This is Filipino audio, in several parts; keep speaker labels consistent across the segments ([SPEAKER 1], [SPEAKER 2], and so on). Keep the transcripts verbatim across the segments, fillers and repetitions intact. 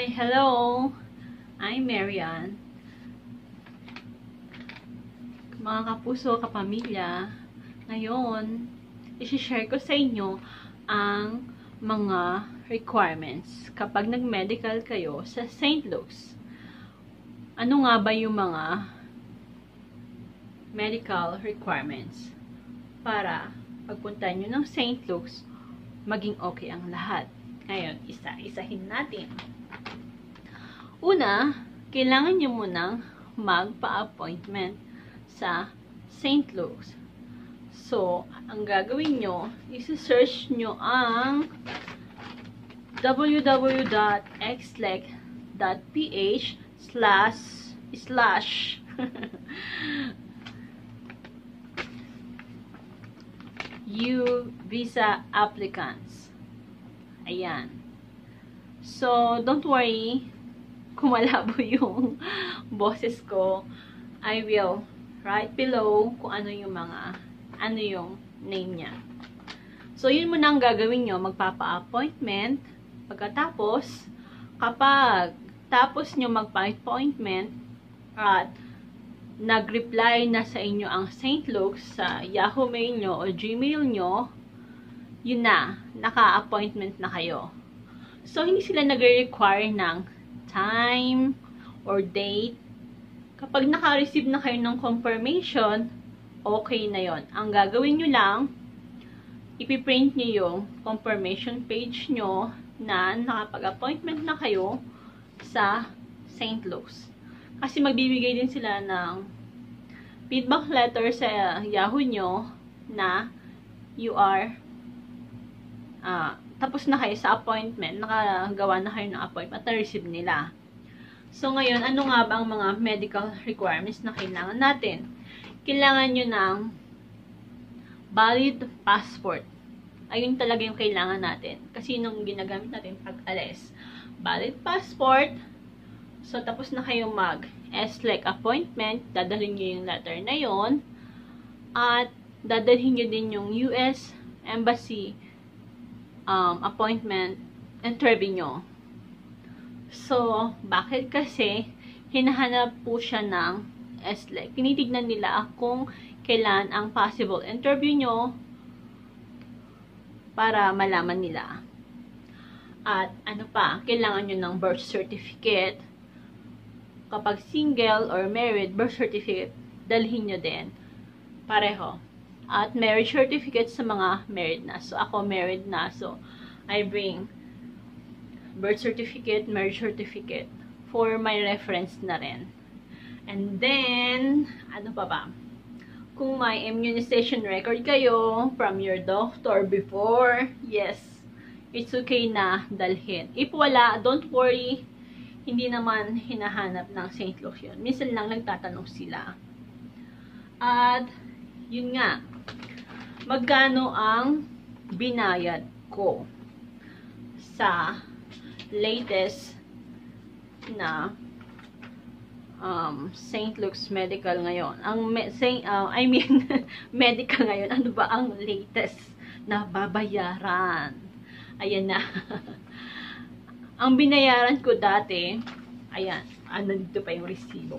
[SPEAKER 1] Hi, hello! I'm Marian. Mga kapuso, kapamilya, ngayon, isi-share ko sa inyo ang mga requirements kapag nag-medical kayo sa Saint Lukes. Ano nga ba yung mga medical requirements para pagpunta nyo ng Saint Lukes, maging okay ang lahat? Ngayon, isa-isahin natin. Una, kailangan nyo munang magpa-appointment sa Saint Lukes. So, ang gagawin nyo, isi-search nyo ang w w w dot x lec dot p h slash slash U visa applicants. Ayan. So, don't worry kung malabo yung boses ko. I will write below kung ano yung mga, ano yung name niya. So, yun muna ang gagawin nyo. Magpapa-appointment. Pagkatapos, kapag tapos nyo magpa-appointment at nag-reply na sa inyo ang Saint Lukes sa Yahoo Mail nyo o Gmail nyo, yun na, naka-appointment na kayo. So, hindi sila nag-require ng time or date. Kapag naka-receive na kayo ng confirmation, okay na yon. Ang gagawin nyo lang, ipiprint nyo yung confirmation page nyo na nakapag-appointment na kayo sa Saint Lukes. Kasi magbibigay din sila ng feedback letter sa Yahoo nyo na you are Uh, tapos na kayo sa appointment, nakagawa na kayo ng appointment, na-receive nila. So, ngayon, ano nga ba ang mga medical requirements na kailangan natin? Kailangan nyo ng valid passport. Ayun talaga yung kailangan natin. Kasi nung ginagamit natin pag alis. Valid passport. So, tapos na kayo mag-Slec appointment, dadalhin nyo yung letter na yon. At dadalhin nyo din yung U S Embassy Um, appointment interview nyo. So, bakit? Kasi hinahanap po siya ng Slec. Tinitignan nila kung kailan ang possible interview nyo para malaman nila. At ano pa, kailangan nyo ng birth certificate. Kapag single or married, birth certificate, dalhin nyo din. Pareho. At marriage certificate sa mga married na. So, ako married na. So, I bring birth certificate, marriage certificate for my reference na rin. And then, ano pa ba? Kung may immunization record kayo from your doctor before, yes, it's okay na dalhin. If wala, don't worry. Hindi naman hinahanap ng Saint Lukes yun. Minsan lang nagtatanong sila. At, yun nga, magkano ang binayad ko sa latest na um, Saint Lukes Medical ngayon. Ang me Saint, uh, I mean, medical ngayon, ano ba ang latest na babayaran? Ayan na. Ang binayaran ko dati, ayan, ano dito pa yung resibo.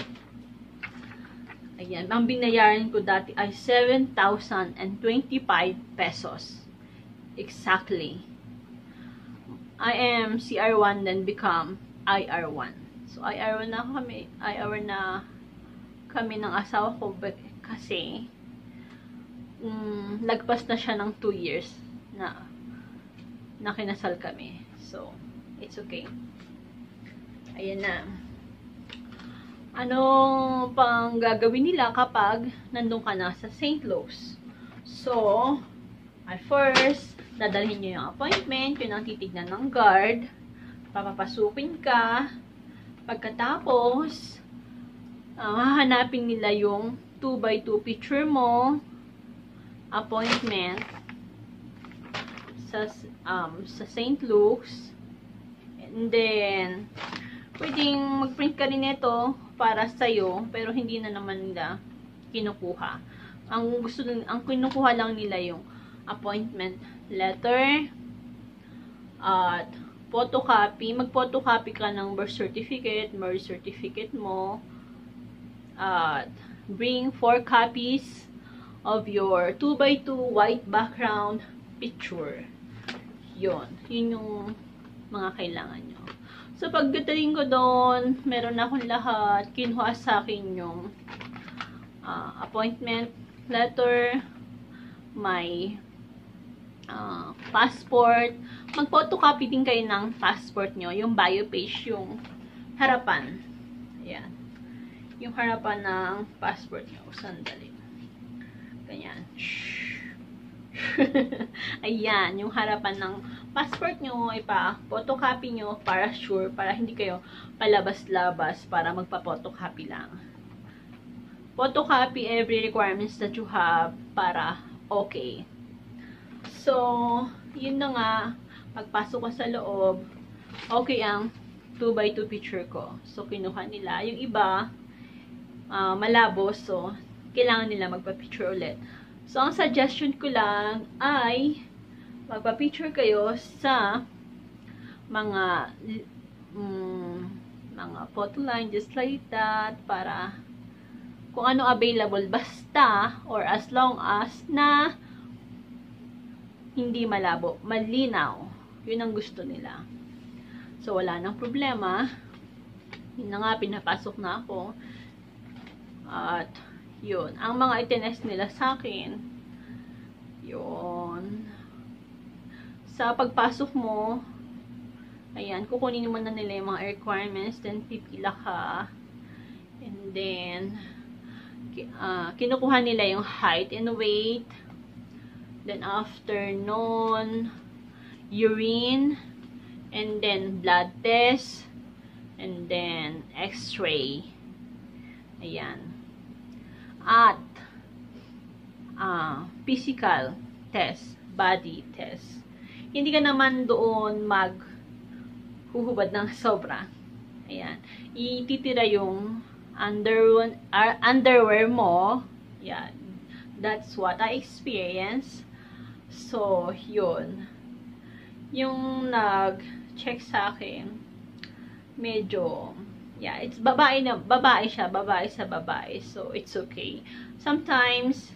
[SPEAKER 1] Ayan, ang binayaran ko dati ay seven thousand twenty-five pesos. Exactly. I am C R one then become I R one. So, I R one na kami, I R one na kami ng asawa ko kasi um, lagpas na siya ng two years na nakinasal kami. So, it's okay. Ayan na. Ano pang gagawin nila kapag nandun ka na sa Saint Lukes? So, at first, dadalhin nyo yung appointment, yun ang titignan ng guard, papapasukin ka, pagkatapos, uh, hahanapin nila yung two by two picture mo, appointment, sa, um, sa Saint Lukes, and then, pwedeng mag-print ka rin ito para sa'yo, pero hindi na naman nila kinukuha. Ang gusto, ang kinukuha lang nila yung appointment letter, at photocopy, mag-photocopy ka ng birth certificate, marriage certificate mo, at bring four copies of your two by two white background picture. Yun. Yun yung mga kailangan nyo. So, pagdating ko doon, meron na akong lahat. Kinuha sa akin yung uh, appointment letter, my uh, passport. Mag-photocopy din kayo ng passport nyo. Yung bio page, yung harapan. Ayan. Yung harapan ng passport nyo. Sandali. Ganyan. Ayan. Yung harapan ng passport nyo, ipa-photocopy nyo para sure, para hindi kayo palabas-labas para magpa-photocopy lang. Photocopy every requirements that you have para okay. So, yun na nga. Pagpasok ko sa loob, okay ang two by two picture ko. So, kinuha nila. Yung iba, uh, malabo. So, kailangan nila magpa-picture ulit. So, ang suggestion ko lang ay magpa-picture kayo sa mga um, mga photo line just like that para kung ano available basta or as long as na hindi malabo, malinaw. Yun ang gusto nila. So, wala nang problema. Yun na nga, pinapasok na ako. At yun. Ang mga itinest nila sa akin, yun. Sa pagpasok mo, ayan, kukunin mo na nila yung mga requirements, then pipila ka. And then, uh, kinukuha nila yung height and weight. Then, after nun, urine. And then, blood test. And then, x-ray. Ayan. At uh, physical test, body test. Hindi ka naman doon maghuhubad ng sobra. Ayan. Ititira yung under, uh, underwear mo. Yan. That's what I experienced. So, yun. Yung nag-check sa akin, medyo yeah, it's babae na, babae siya, babae sa babae. So, it's okay. Sometimes,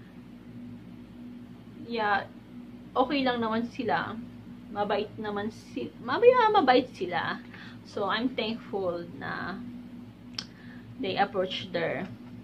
[SPEAKER 1] yeah, okay lang naman sila. Mabait naman sila. Mabaya, mabait sila. So, I'm thankful na they approach their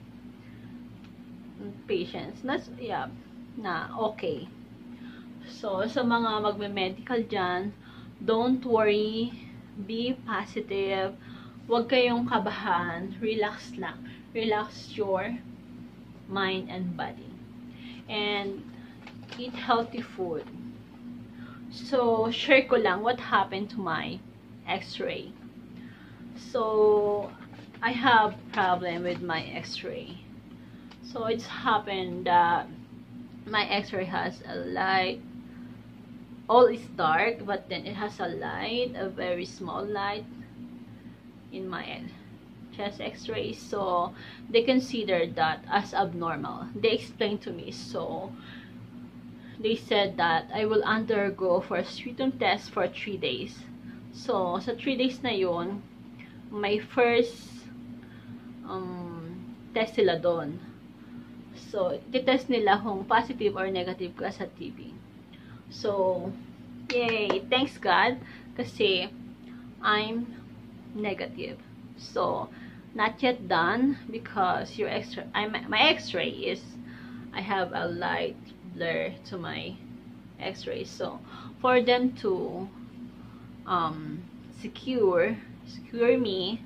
[SPEAKER 1] patients. That's, yeah, na okay. So, sa mga magme-medical dyan, don't worry, be positive. Huwag kayong kabahan. Relax lang. Relax your mind and body. And eat healthy food. So, share ko lang what happened to my x-ray. So, I have problem with my x-ray. So, it's happened that my x-ray has a light. All is dark, but then it has a light, a very small light in my chest x-ray. So, they consider that as abnormal. They explained to me. So, they said that I will undergo for a sputum test for three days. So, sa three days na yun, my first um, test sila doon. So, titest nila kung positive or negative ka sa T B. So, yay! Thanks God, kasi I'm negative. So, not yet done because your X-ray, my X-ray is, I have a light blur to my X-ray. So, for them to um, secure, secure me,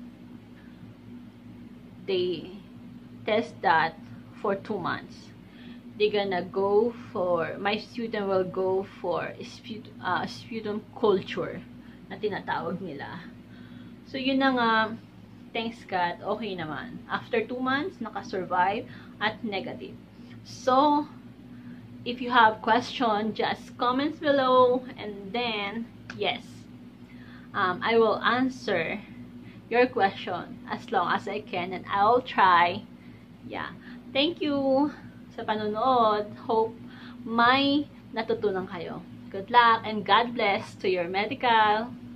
[SPEAKER 1] they test that for two months. They're gonna go for, my student will go for sput, uh, sputum culture na tinatawag nila. So, yun na nga, thanks God, okay naman. After two months, naka-survive at negative. So, if you have question, just comments below, and then, yes, um, I will answer your question as long as I can, and I'll try. Yeah. Thank you sa panonood. Hope may natutunan kayo. Good luck and God bless to your medical.